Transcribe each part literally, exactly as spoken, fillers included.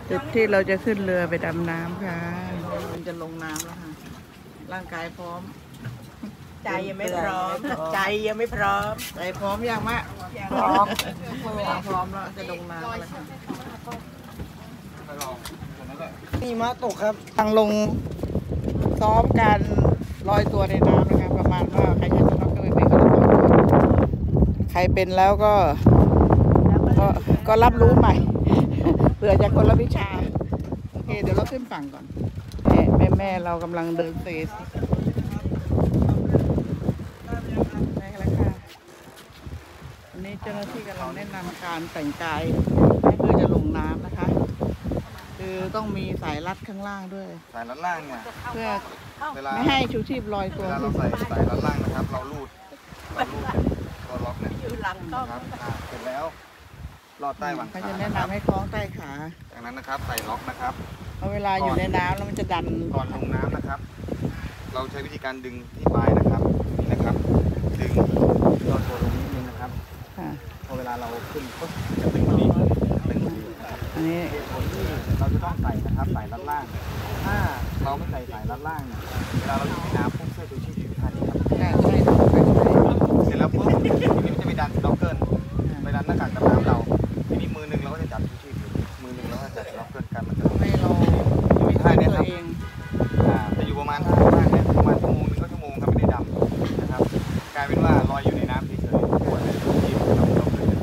จุดที่เราจะขึ้นเรือไปดำน้ำค่ะมันจะลงน้ำแล้วค่ะร่างกายพร้อมใจยังไม่พร้อมใจยังไม่พร้อมใจพร้อมยังมะพร้อมพร้อมแล้วจะลงน้ำแล้วค่ะนี่มาตกครับทางลงซ้อมการลอยตัวในน้ำนะคะประมาณว่าใครจะต้องเคยเป็นก็ต้องใครเป็นแล้วก็ก็ก็รับรู้ใหม่เผื่อจะคนละวิชาโอเคเดี๋ยวเราขึ้นฝั่งก่อนแม่แม่แม่เรากำลังเดินเซสได้แล้วค่ะวันนี้เจ้าหน้าที่กำลังแนะนำการแต่งกายเพื่อจะลงน้ำนะคะคือต้องมีสายรัดข้างล่างด้วยสายรัดล่างเนี่ยเพื่อไม่ให้ชูชีพลอยตัวเวลาเราใส่สายรัดล่างนะครับเราลูดเราลูดตัวล็อกเนี่ยครับเสร็จแล้วลอดใต้หวังขาเขาจะแนะนำให้คล้องใต้ขาจากนั้นนะครับใส่ล็อกนะครับเพราะเวลาอยู่ในน้ำแล้วมันจะดันก่อนลงน้ำนะครับเราใช้วิธีการดึงที่ปลายนะครับนี่นะครับดึงลอดตัวลงนิดนึงนะครับพอเวลาเราขึ้นปุ๊บจะดึงนี้ดึงนี้นะครับอันนี้คนที่เราจะต้องใส่นะครับสายรัดล่างถ้าเราไม่ใส่สายรัดล่างเนี่ยเวลาเราอยู่ในน้ำปุ๊บเสื้อชูชีพอยู่ท่านี้ครับใช่ใช่ใช่เสร็จแล้วปุ๊บทีนี้มันจะไปดันด็อกเกิลไปดันหน้ากากดำน้ำเราทีนี้มือหนึ่งเราก็จะจับชูชีพอยู่มือหนึ่งเราก็จะด็อกเกิลกันมันจะให้เราอยู่ในท่านี้ครับจะอยู่ประมาณท่าท่านี้ประมาณชั่วโมงนึงก็ชั่วโมงครับไม่ได้ดำนะครับกลายเป็นว่าลอยอยู่ในน้ำเฉยๆปวดเลยชูชีพเราด็อกเกิล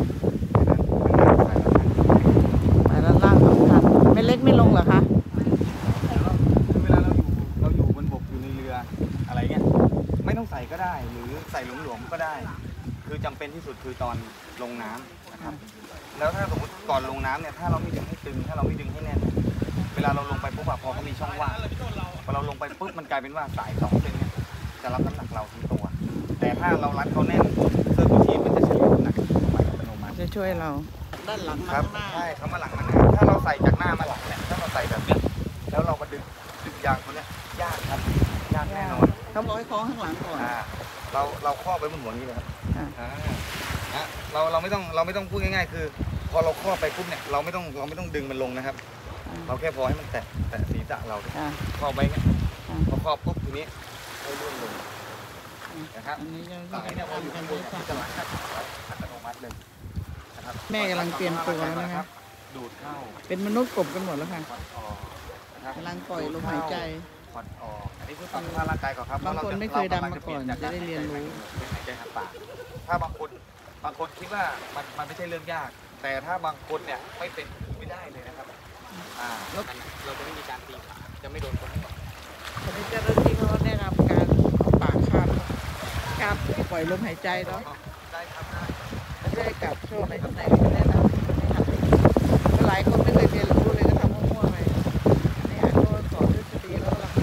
สายรัดล่างสำคัญไม่เล็กไม่ลงเหรอคะเวลาเราอยู่เราอยู่บนบกอยู่ในเรืออะไรเงี้ยไม่ต้องใส่ก็ได้หรือใส่หลวมๆก็ได้คือจำเป็นที่สุดคือตอนลงน้ำนะครับแล้วถ้าสมมติก่อนลงน้ำเนี่ยถ้าเราไม่ดึงให้ตึงถ้าเราไม่ดึงให้แน่นเวลาเราลงไปปุ๊บพอเขามีช่องว่างพอเราลงไปปุ๊บมันกลายเป็นว่าสายสองเส้นเนี่ยจะรับน้ำหนักเราทั้งตัวแต่ถ้าเรารัดเขาแน่นเสื้อชูชีพมันจะเฉลี่ยน้ำหนักไปอัตโนมัติจะช่วยเราด้านหลังมาครับใช่เขามาหลังมาหน้าถ้าเราใส่จากหน้ามาหลังเนี่ยถ้าเราใส่แบบนี้แล้วเรามาดึงดึงยางตัวเนี้ยยากครับยากแน่นอนเขาบอกให้คล้องข้างหลังก่อนเราเราครอบไว้บนหัวนี้เลยครับนะเราเราไม่ต้องเราไม่ต้องพูดง่ายๆคือพอเราครอบไปปุ๊บเนี่ยเราไม่ต้องเราไม่ต้องดึงมันลงนะครับเราแค่พอให้มันแตะแตะศีรษะเราครอบไว้เงี้ยพอครอบปุ๊บทีนี้ให้ลื่นลงนะครับสายเนี่ยพออยู่ข้างบนจะหลังครับอัตโนมัติเลยนะครับแม่กำลังเตรียมตัวแล้วนะครับดูดเข้าเป็นมนุษย์กบกันหมดแล้วค่ะกำลังปล่อยลมหายใจผ่อนออกอันนี้คือปรับสภาพร่างกายก่อนครับบางคนไม่เคยดำมาก่อนจะได้เรียนรู้เป็นหายใจทางปากถ้าบางคนบางคนคิดว่ามันมันไม่ใช่เรื่องยากแต่ถ้าบางคนเนี่ยไม่เป็นไม่ได้เลยนะครับอ่าแล้วเราจะไม่มีการตีขาจะไม่โดนคนก่อนตอนนี้เจ้าหน้าที่เขาได้รับการปากคาดการปล่อยลมหายใจเนาะได้ครับได้ไม่ได้กับโชว์ในตำแหน่งที่ได้รับหลายคนไม่เคยเรียนรู้เลยก็ทำมั่วๆไปนี่อ่ะก็สอนทฤษฎีแล้วหลัก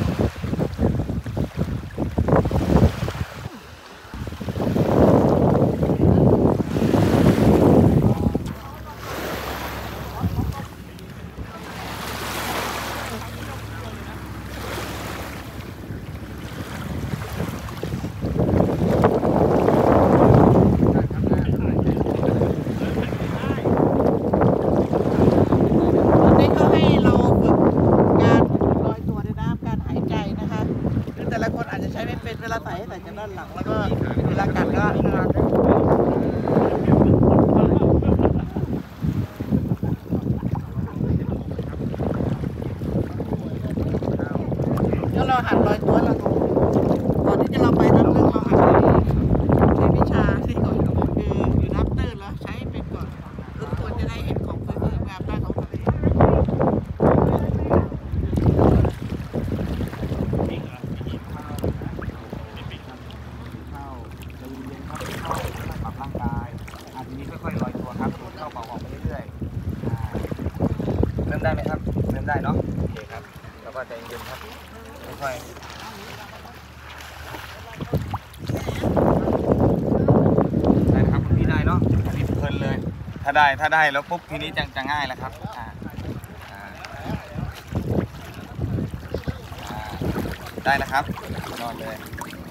แต่ละคนอาจจะใช้ไม่เป็นเวลาใส่ให้ใส่จากด้านหลังแล้วก็เวลากัดก็แล้วเราหัดลอยตัวเราก่อนที่จะเราไปน้ำลึกเราหัดใช้วิชาที่ก่อนคืออยู่น้ำตื้นแล้วใช้เป็นก่อนทุกคนจะได้เห็นของสวยๆงามใต้ท้องทะเลร่างกายอาทีนี้ค่อยๆลอยตัวครับดูดเข้าเป่าออกไปเรื่อยๆเริ่มได้ไหมครับเริ่มได้เนาะโอเคครับแล้วก็ใจเย็นครับค่อยๆได้นะครับพี่ได้เนาะอันนี้เพลินเลยถ้าได้ถ้าได้แล้วปุ๊บทีนี้จะจะง่ายแล้วครับได้แล้วครับนอนเลย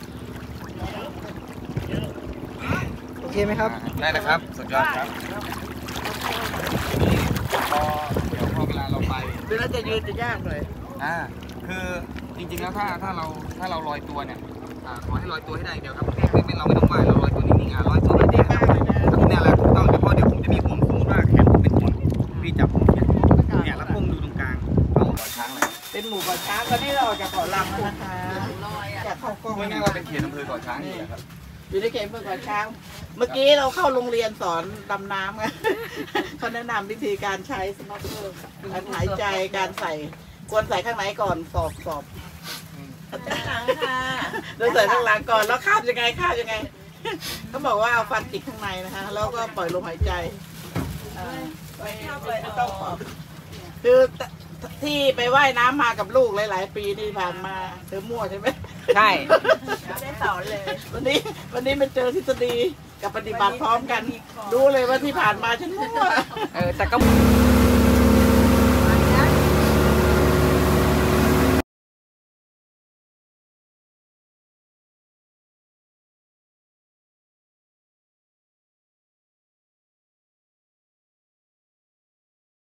โอเคไหมครับได้นะครับสุดยอดครับทีนี้พอเดี๋ยวพอเวลาเราไปเวลาจะยืนจะยากหน่อยอ่าคือจริงๆแล้วถ้าถ้าเราถ้าเราลอยตัวเนี่ยอ่าขอให้ลอยตัวให้ได้เดียวครับไม่ไม่ไม่เราไม่ต้องว่ายเราลอยตัวนิ่งๆอ่ะลอยตัวนิ่งๆครับเนี่ยแหละถูกต้องเดี๋ยวพอเดี๋ยวผมจะมีห่วงสมมติว่าแขนผมเป็นห่วงพี่จับผมเนี่ยเนี่ยแล้วก้มดูตรงกลางเอาต่อยช้างเลยเป็นหมู่เกาะช้างตอนนี้เราออกจากเกาะลังแล้วนะคะจากเข้ากล้องพูดง่ายๆว่าเป็นเขตอำเภอเกาะช้างนี่แหละครับอยู่ในเขตอำเภอเกาะช้าง เมื่อกี้เราเข้าโรงเรียนสอนดำน้ำไง เขาแนะนำวิธีการใช้สโนว์เกิลการหายใจการใส่ควรใส่ข้างไหนก่อนสอบสอบด้านหลังค่ะเราใส่ข้างหลังก่อนแล้วคาบยังไงคาบยังไง เขาบอกว่าเอาฟันจิกข้างในนะคะแล้วก็ปล่อยลมหายใจอ่าไม่ไม่ต้องขอบคือที่ไปว่ายน้ำมากับลูกหลาย ๆ ปีที่ผ่านมาเธอมั่วใช่ไหมใช่ไม่ได้สอนเลยวันนี้วันนี้มาเจอทฤษฎีกับปฏิบัติพร้อมกันรู้เลยว่าที่ผ่านมาฉันมั่วเออแต่ก็